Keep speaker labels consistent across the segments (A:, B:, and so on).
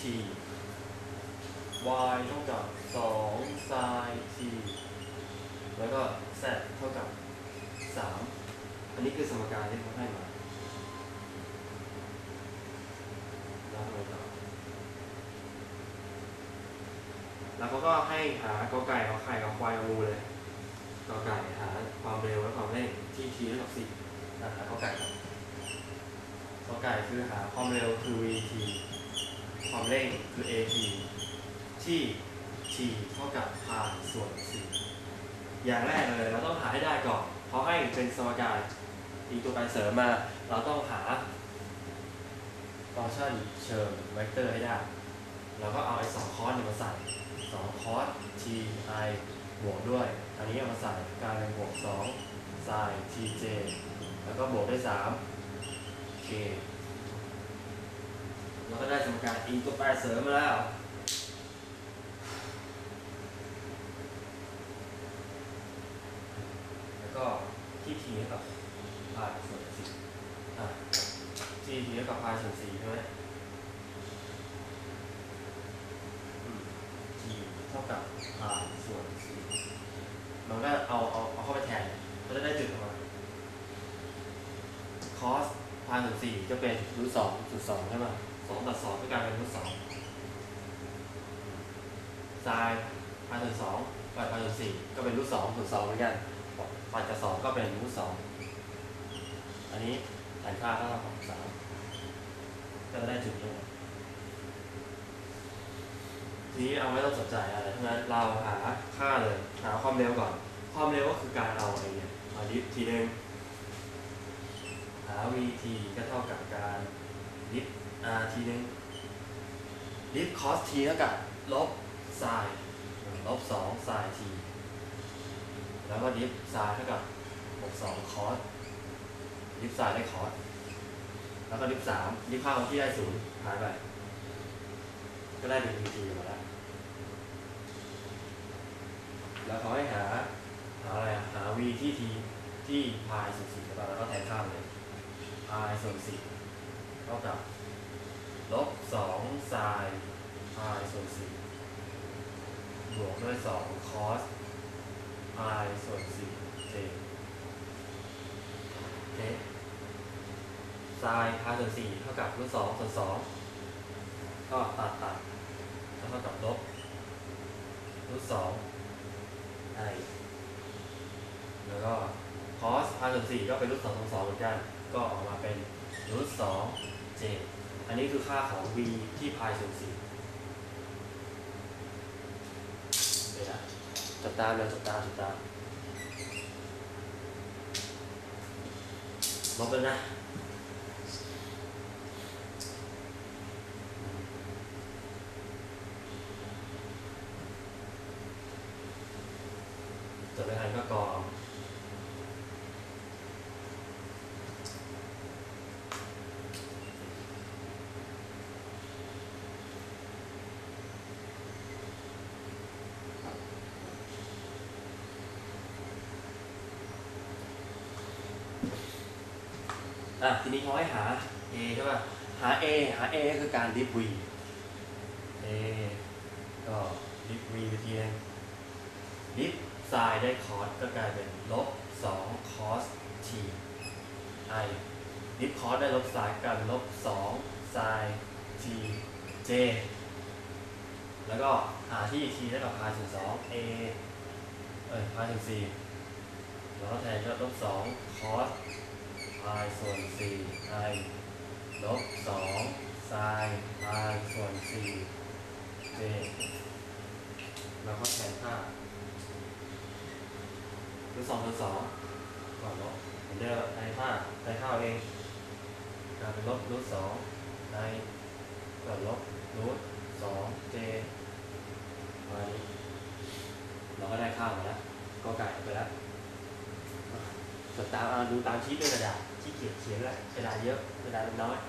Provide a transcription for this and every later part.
A: t y เท่ากับ2 sin t แล้วก็ z เท่ากับ3อันนี้คือสมการที่เขาให้มาแล้วทำไมต่อแล้วเขาก็ให้หากอไก่ขอไข่ขอควายของูเลยกอไก่หาความเร็วและความเร่งที่ t เท่ากับ4หากอไก่ครับกอไก่คือหาความเร็วคือ vt ความเร่งคือ at ที่ t เท่ากับ r ส่วน 4อย่างแรกเลยเราต้องหาให้ได้ก่อนเพราะให้เป็นสมการอีกตัวแปรเสริมมาเราต้องหาฟังก์ชันเชิงเวกเตอร์ให้ได้เราก็เอาไอ้2คอสมาใส่2คอส t i บวกด้วยอันนี้เอามาใส่กลายเป็นบวก2 sin tj แล้วก็บวกด้วย3 k เราก็ได้สมการอีกตัวแปรเสริมมาแล้วก็ที่ t เท่ากับ r ส่วน4ที่ t เท่ากับ r ส่วน4ใช่ไหมt เท่ากับ r ส่วน4มันก็เอาเข้าไปแทนก็จะได้จุดออกมา cos r ส่วน4จะเป็นรูท2 2ใช่ไหม2ตัด2ก็กลายเป็นรูท2 sin r ส่วน2กับ r ส่วน4ก็เป็นรูท2 2เหมือนกันปัดกับ2ก็เป็นรูท2อันนี้ฐานค่าเท่ากับ3ก็จะได้จุดนี้ทีนี้เอาไม่ต้องสนใจอะไรทั้งนั้นเราหาค่าเลยหาความเร็วก่อนความเร็วก็คือการเอาอะไรเนี่ยเอาดิฟทีนึงหา vt ก็เท่ากับการดิฟ r ทีนึงดิฟ cos t เท่ากับลบ sin ลบ2 sin t แล้วก็ดิฟ sin เท่ากับบวก2 cos ดิฟ sin ได้ cos แล้วก็ดิฟ3ดิฟค่าของที่ได้0หายไปก็ได้เป็น vt มาแล้วแล้วเขาให้หาอะไรหา v ที่ t ที่ pi ส่วน4แล้วก็แทนค่าเลย pi ส่วน4เท่ากับลบ2 sin pi ส่วน4บวกด้วย2 cos pi ส่วน4 j โอเค sin pi ส่วน4เท่ากับรูท2ส่วน2ก็ตัดแล้วเท่ากับลบรูท2 i แล้วก็ cos pi ส่วน4ก็เป็นรูท2ส่วน2เหมือนกันก็ออกมาเป็นรูท2 j อันนี้คือค่าของ v ที่ pi ส่วน4เดี๋ยวนะจดตามเลยจดตามลบเลยนะจดไม่ทันก็กรองทีนี้เขาให้หา a ใช่ป่ะหา a ก็คือการดิฟ v a ก็ดิฟ v ไปทีนึงดิฟ sin ได้ cos ก็กลายเป็นลบ2 cos t i ดิฟ cos ได้ลบ sin กลายเป็นลบ2 sin t j แล้วก็หาที่ t ได้กับ pi ส่วน2 a pi ส่วน4แล้วก็แทนก็ลบ2 cos pi ส่วน4 i ลบ2 sin pi ส่วน4 j แล้วก็แทนค่ารูท2ส่วน2ก่อนลบเหมือนเดิมในค่าเองกลายเป็นลบรูท2ในก่อนลบรูท2 j มานี้เราก็ได้ค่ามาแล้วก็ไก่ไปแล้วจดตามดูตามชีทด้วยกระดาษที่เขียนแล้วกระดาษเยอะกระดาษน้อย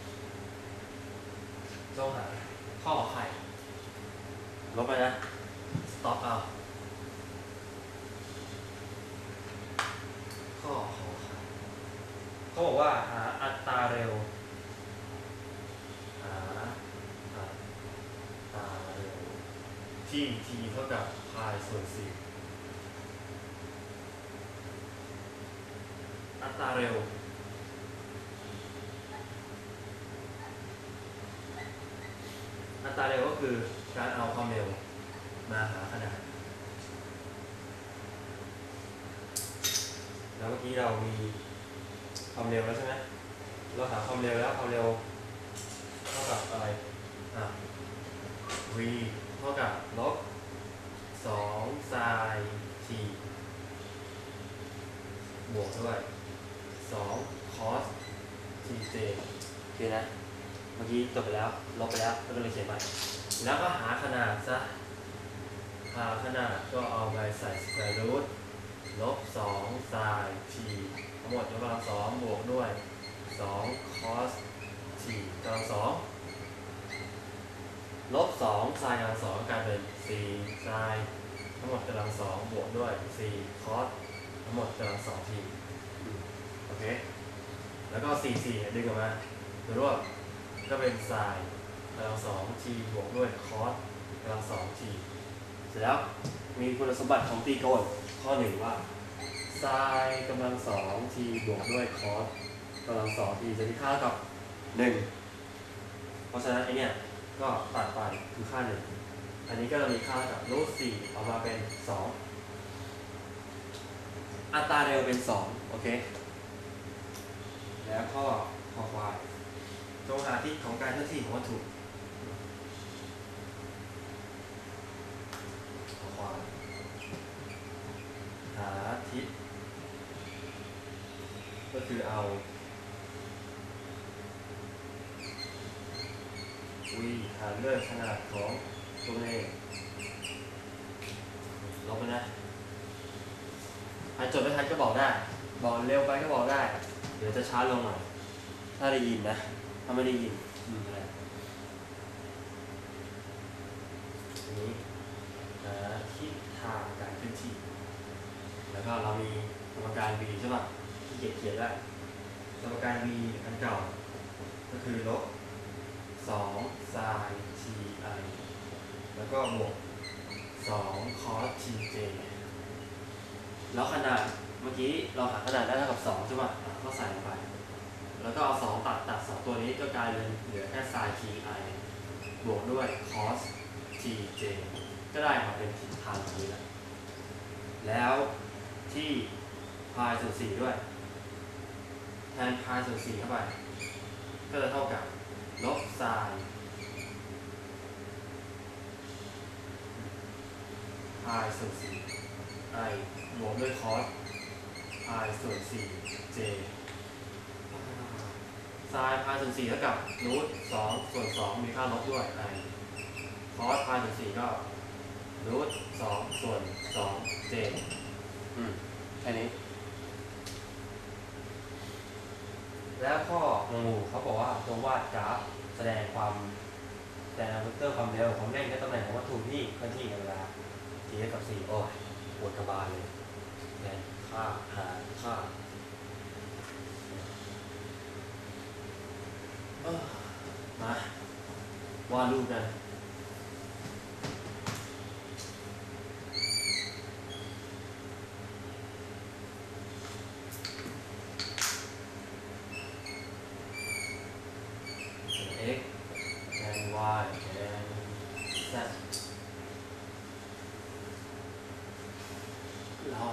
A: ต้องหาข้อไข่ลบไปนะ stop เอาข้อไข่เขาบอกว่าหาอัตราเร็วหาที่ t เท่ากับ pi ส่วน 4 อัตราเร็วก็คือการเอาความเร็วมาหาขนาดแล้วเมื่อกี้เรามีความเร็วแล้วใช่ไหมเราหาความเร็วแล้วความเร็วเท่ากับอะไรv เท่ากับลบ2 sin t บวกด้วย2 cos tj โอเคนะเมื่อกี้จบไปแล้วลบไปแล้วก็เลยเขียนใหม่แล้วก็หาขนาดซะหาขนาดก็เอาไปใส่ square root ลบ2 sin t ทั้งหมดยกกำลัง2บวกด้วย2 cos t กำลัง2ลบ2 sin กำลัง2กลายเป็น4 sin ทั้งหมดกำลัง2บวกด้วย4 cos ทั้งหมดกำลัง2 t โอเคแล้วก็4ดึงออกมาตัวรวบก็เป็น sin กำลัง2 t บวกด้วย cos กำลัง2 t เสร็จแล้วมีคุณสมบัติของตรีโกณข้อ1ว่า sin กำลัง2 t บวกด้วย cos กำลัง2 t จะมีค่าเท่ากับ1เพราะฉะนั้นไอเนี่ยก็ตัดไปคือค่า1อันนี้ก็จะมีค่าเท่ากับรูท4ออกมาเป็น2อัตราเร็วเป็น2โอเคแล้วข้อควายจงหาทิศของการเคลื่อนที่ของวัตถุข้อควายหาทิศก็คือเอาหารด้วยขนาดของตัวเลขลบไปนะใครจดไม่ทันก็บอกได้บอกเร็วไปก็บอกได้เดี๋ยวจะช้าลงหน่อยถ้าได้ยินนะถ้าไม่ได้ยินอะไรอันนี้ทิศทางการเคลื่อนที่แล้วก็เรามีสมการ v ใช่ป่ะที่เขียนได้สมการ v อันเก่าก็คือลบ2 sin ti แล้วก็บวก2 cos tj แล้วขนาดเมื่อกี้เราหาขนาดได้เท่ากับ2ใช่ป่ะก็ใส่ลงไปแล้วก็เอา2ตัด2ตัวนี้ก็กลายเป็นเหลือแค่ sin ti บวกด้วย cos tj ก็ได้มาเป็นทิศทางแบบนี้แล้วที่ pi ส่วน4ด้วยแทน pi ส่วน4เข้าไปก็จะเท่ากับลบ sin pi ส่วน4 i บวกด้วย cos pi ส่วน4 j sin pi ส่วน4เท่ากับรูท2ส่วน2มีค่าลบด้วย i cos pi ส่วน4ก็รูท2ส่วน2 j แค่นี้แล้วข้องงูเขาบอกว่าจงวาดกราฟแสดงเวกเตอร์ความเร็วของเร่งและตำแหน่งของวัตถุที่เคลื่อนที่ในเวลา t เท่ากับ4โอ้ยปวดกระบาลเลยเนี่ยค่าหาค่ามาวาดรูปกันx and y and z รอ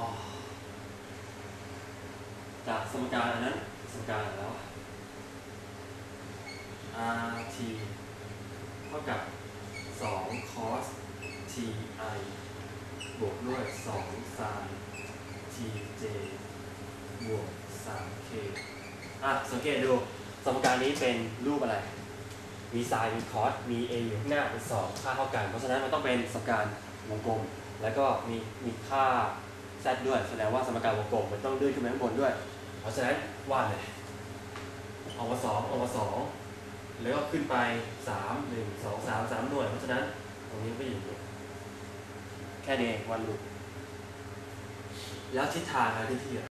A: จากสมการอันนั้นสมการแล้ว rt เท่ากับ2 cos ti บวกด้วย2 sin tj บวก3k สังเกตดูสมการนี้เป็นรูปอะไรมี sin มี cos มี a อยู่ข้างหน้าเป็น2ค่าเท่ากันเพราะฉะนั้นมันต้องเป็นสมการวงกลมแล้วก็มีค่า z ด้วยแสดงว่าสมการวงกลมมันต้องเลื่อนขึ้นไปข้างบนด้วยเพราะฉะนั้นวาดเลยเอามา2แล้วก็ขึ้นไป3 1 2 3 หน่วยเพราะฉะนั้นตรงนี้ก็อยู่แค่นี้วาดรูปแล้วทิศทางอะไรที่